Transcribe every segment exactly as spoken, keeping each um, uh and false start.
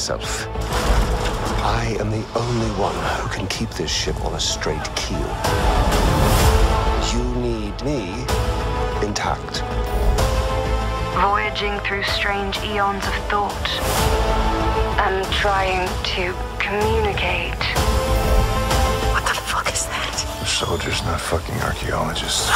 yourself. I am the only one who can keep this ship on a straight keel. You need me intact. Voyaging through strange eons of thought and trying to communicate. What the fuck is that? We're soldiers, not fucking archaeologists.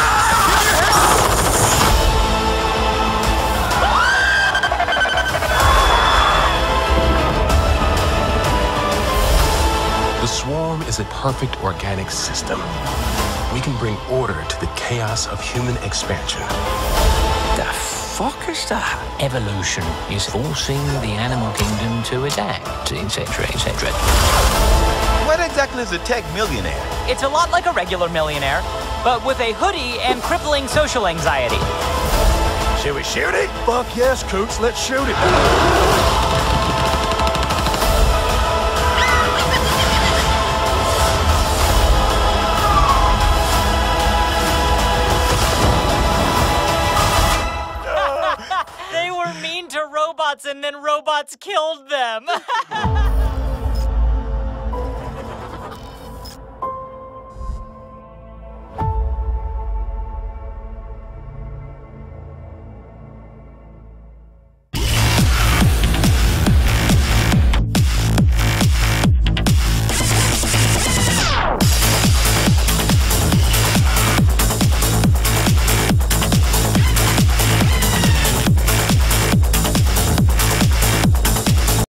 The Swarm is a perfect organic system. We can bring order to the chaos of human expansion. The fuck is that? Evolution is forcing the animal kingdom to adapt, et cetera, et cetera. What exactly is a tech millionaire? It's a lot like a regular millionaire, but with a hoodie and crippling social anxiety. Should we shoot it? Fuck yes, Coots, let's shoot it. They were mean to robots and then robots killed them.